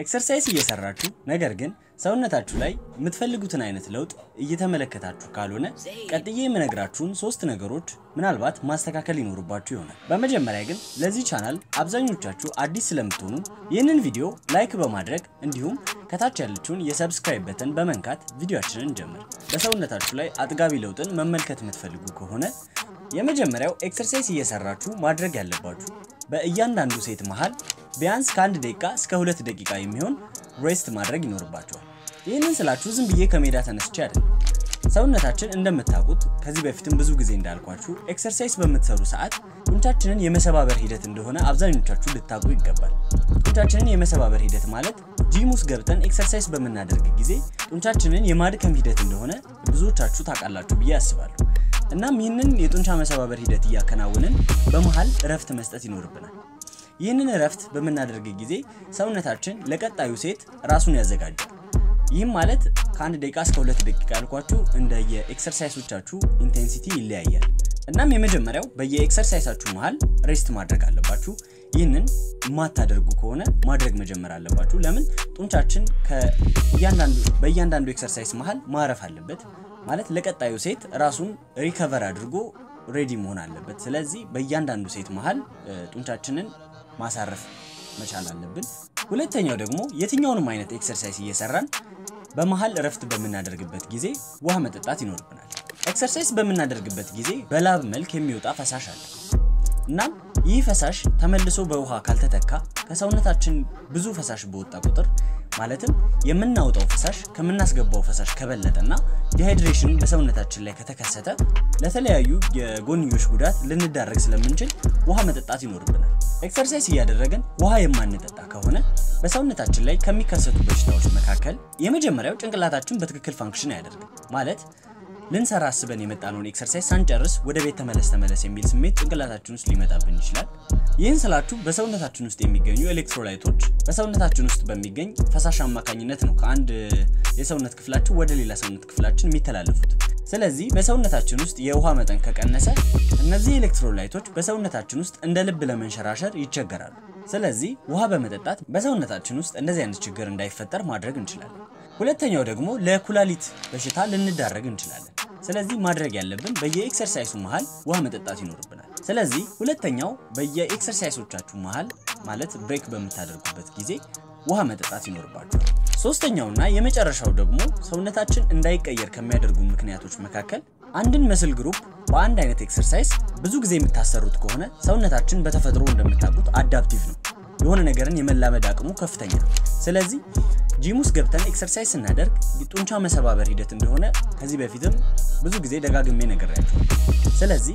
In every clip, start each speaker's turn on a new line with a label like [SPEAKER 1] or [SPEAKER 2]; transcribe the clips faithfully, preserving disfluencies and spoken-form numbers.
[SPEAKER 1] ኤክሰርሳይዝ እየሰራችሁ ነገር ግን ሰውነታችሁ ላይ የምትፈልጉትን አይነት ለውጥ እየተመለከታችሁ ካልሆነ ቀጥዬ የምነግራችሁን ሶስት ነገሮች ምናልባት ማስተካከል ይኖርባችሁ ይሆናል። በመጀመሪያ ግን ለዚህ ቻናል አብዛኞቻችሁ አዲስ ስለምትሆኑ ይህንን ቪዲዮ ላይክ በማድረግ እንዲሁም ከታች ያለችውን የሰብስክራይብ በተን በመንካት ቪዲዮአችንን እንጀምር። በሰውነታችሁ ላይ አጥጋቢ ለውጥን መመልከት የምትፈልጉ ከሆነ የመጀመሪያው ኤክሰርሳይዝ እየሰራችሁ ማድረግ ያለባችሁ በእያንዳንዱ ሴት መሃል ቢያንስ ከአንድ ደቂቃ እስከ ሁለት ደቂቃ የሚሆን ሬስት ማድረግ ይኖርባችኋል። ይህንን ስላችሁ ዝም ብዬ ከሜዳ ተነስቼ አይደለም። ሰውነታችን እንደምታውቁት ከዚህ በፊትም ብዙ ጊዜ እንዳልኳችሁ ኤክሰርሳይዝ በመትሰሩ ሰዓት ጡንቻችንን የመሰባበር ሂደት እንደሆነ አብዛኞቻችሁ ልታውቁ ይገባል። ጡንቻችንን የመሰባበር ሂደት ማለት ጂም ውስጥ ገብተን ኤክሰርሳይዝ በመናደርግ ጊዜ ጡንቻችንን የማድከም ሂደት እንደሆነ ብዙዎቻችሁ ታውቃላችሁ ብዬ አስባለሁ። እናም ይህንን የጡንቻ መሰባበር ሂደት ያከናውንን በመሃል እረፍት መስጠት ይኖርብናል። ይህንን እረፍት በመናደርግ ጊዜ ሰውነታችን ለቀጣዩ ሴት ራሱን ያዘጋጃል። ይህም ማለት ከአንድ ደቂቃ እስከ ሁለት ደቂቃ ያልኳችሁ እንደ የኤክሰርሳይሶቻችሁ ኢንቴንሲቲ ይለያያል። እናም የመጀመሪያው በየኤክሰርሳይሳችሁ መሃል ሬስት ማድረግ አለባችሁ። ይህንን ማታደርጉ ከሆነ ማድረግ መጀመር አለባችሁ። ለምን ጡንቻችን ከእያንዳንዱ በእያንዳንዱ ኤክሰርሳይስ መሃል ማረፍ አለበት። ማለት ለቀጣዩ ሴት ራሱን ሪከቨር አድርጎ ሬዲ መሆን አለበት። ስለዚህ በእያንዳንዱ ሴት መሃል ጡንቻችንን ማሳረፍ መቻል አለብን። ሁለተኛው ደግሞ የትኛውንም አይነት ኤክሰርሳይዝ እየሰራን በመሃል እረፍት በመናደርግበት ጊዜ ውሃ መጠጣት ይኖርብናል። ኤክሰርሳይዝ በመናደርግበት ጊዜ በላብ መልክ የሚወጣ ፈሳሽ አለ። እናም ይህ ፈሳሽ ተመልሶ በውሃ ካልተተካ ከሰውነታችን ብዙ ፈሳሽ በወጣ ቁጥር ማለትም የምናወጣው ፈሳሽ ከመናስገባው ፈሳሽ ከበለጠና ዲሃይድሬሽን በሰውነታችን ላይ ከተከሰተ ለተለያዩ የጎንዮሽ ጉዳት ልንዳረግ ስለምንችል ውሃ መጠጣት ይኖርብናል። ኤክሰርሳይዝ እያደረግን ውሃ የማንጠጣ ከሆነ በሰውነታችን ላይ ከሚከሰቱ በሽታዎች መካከል የመጀመሪያው ጭንቅላታችን በትክክል ፋንክሽን አያደርግም። ማለት ልንሰራ አስበን የመጣነውን ኤክሰርሳይዝ ሳንጨርስ ወደ ቤት ተመለስ ተመለስ የሚል ስሜት ጭንቅላታችን ውስጥ ሊመጣብን ይችላል። ይህን ስላችሁ በሰውነታችን ውስጥ የሚገኙ ኤሌክትሮላይቶች በሰውነታችን ውስጥ በሚገኝ ፈሳሽ አማካኝነት ነው ከአንድ የሰውነት ክፍላችን ወደ ሌላ ሰውነት ክፍላችን የሚተላለፉት። ስለዚህ በሰውነታችን ውስጥ የውሃ መጠን ከቀነሰ እነዚህ ኤሌክትሮላይቶች በሰውነታችን ውስጥ እንደ ልብ ለመንሸራሸር ይቸገራሉ። ስለዚህ ውሃ በመጠጣት በሰውነታችን ውስጥ እንደዚህ አይነት ችግር እንዳይፈጠር ማድረግ እንችላለን። ሁለተኛው ደግሞ ለኩላሊት በሽታ ልንዳረግ እንችላለን። ስለዚህ ማድረግ ያለብን በየኤክሰርሳይሱ መሃል ውሃ መጠጣት ይኖርብናል። ስለዚህ ሁለተኛው በየኤክሰርሳይሶቻችሁ መሃል ማለት ብሬክ በመታደርጉበት ጊዜ ውሃ መጠጣት ይኖርባችኋል። ሶስተኛውና የመጨረሻው ደግሞ ሰውነታችን እንዳይቀየር ከሚያደርጉ ምክንያቶች መካከል አንድን መስል ግሩፕ በአንድ አይነት ኤክሰርሳይዝ ብዙ ጊዜ የምታሰሩት ከሆነ ሰውነታችን በተፈጥሮ እንደምታውቁት አዳፕቲቭ ነው። የሆነ ነገርን የመላመድ አቅሙ ከፍተኛ ነው። ስለዚህ ጂም ውስጥ ገብተን ኤክሰርሳይዝ ስናደርግ ጡንቻ መሰባበር ሂደት እንደሆነ ከዚህ በፊትም ብዙ ጊዜ ደጋግሜ ነግሬያችኋለሁ። ስለዚህ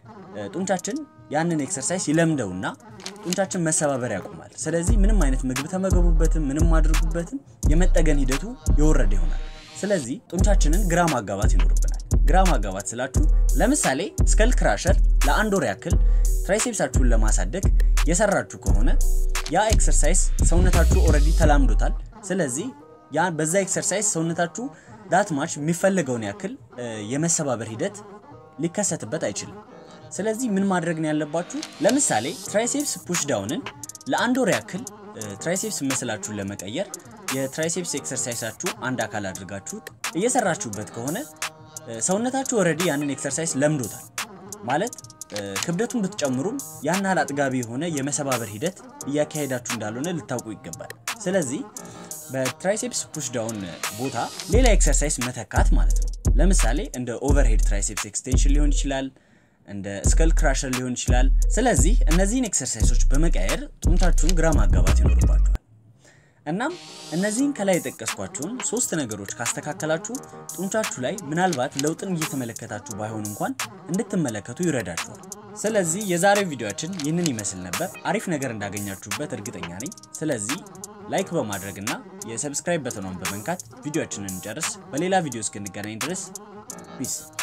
[SPEAKER 1] ጡንቻችን ያንን ኤክሰርሳይዝ ይለምደውና ጡንቻችን መሰባበር ያቆማል። ስለዚህ ምንም አይነት ምግብ ተመገቡበትም ምንም አድርጉበትም የመጠገን ሂደቱ ይወረድ ይሆናል። ስለዚህ ጡንቻችንን ግራ ማጋባት ይኖርብናል። ግራ ማጋባት ስላችሁ ለምሳሌ ስከል ክራሸር ለአንድ ወር ያክል ትራይሴፕሳችሁን ለማሳደግ የሰራችሁ ከሆነ ያ ኤክሰርሳይዝ ሰውነታችሁ ኦሬዲ ተላምዶታል። ስለዚህ ያ በዛ ኤክሰርሳይዝ ሰውነታችሁ ዳት ማች የሚፈልገውን ያክል የመሰባበር ሂደት ሊከሰትበት አይችልም። ስለዚህ ምን ማድረግ ነው ያለባችሁ? ለምሳሌ ትራይሴፕስ ፑሽ ዳውንን ለአንድ ወር ያክል ትራይሴፕስ መስላችሁን ለመቀየር የትራይሴፕስ ኤክሰርሳይዛችሁ አንድ አካል አድርጋችሁ እየሰራችሁበት ከሆነ ሰውነታችሁ ኦሬዲ ያንን ኤክሰርሳይዝ ለምዶታል። ማለት ክብደቱን ብትጨምሩም ያን ያህል አጥጋቢ የሆነ የመሰባበር ሂደት እያካሄዳችሁ እንዳልሆነ ልታውቁ ይገባል። ስለዚህ በትራይሴፕስ ፑሽ ዳውን ቦታ ሌላ ኤክሰርሳይዝ መተካት ማለት ነው። ለምሳሌ እንደ ኦቨርሄድ ትራይሴፕስ ኤክስቴንሽን ሊሆን ይችላል፣ እንደ ስከል ክራሸር ሊሆን ይችላል። ስለዚህ እነዚህን ኤክሰርሳይዞች በመቀየር ጡንቻችሁን ግራ ማጋባት ይኖርባችኋል። እናም እነዚህን ከላይ የጠቀስኳችሁን ሶስት ነገሮች ካስተካከላችሁ ጡንቻችሁ ላይ ምናልባት ለውጥን እየተመለከታችሁ ባይሆን እንኳን እንድትመለከቱ ይረዳችኋል። ስለዚህ የዛሬው ቪዲዮአችን ይህንን ይመስል ነበር። አሪፍ ነገር እንዳገኛችሁበት እርግጠኛ ነኝ። ስለዚህ ላይክ በማድረግና የሰብስክራይብ በተኑን በመንካት ቪዲዮአችንን እንጨርስ። በሌላ ቪዲዮ እስክንገናኝ ድረስ ፒስ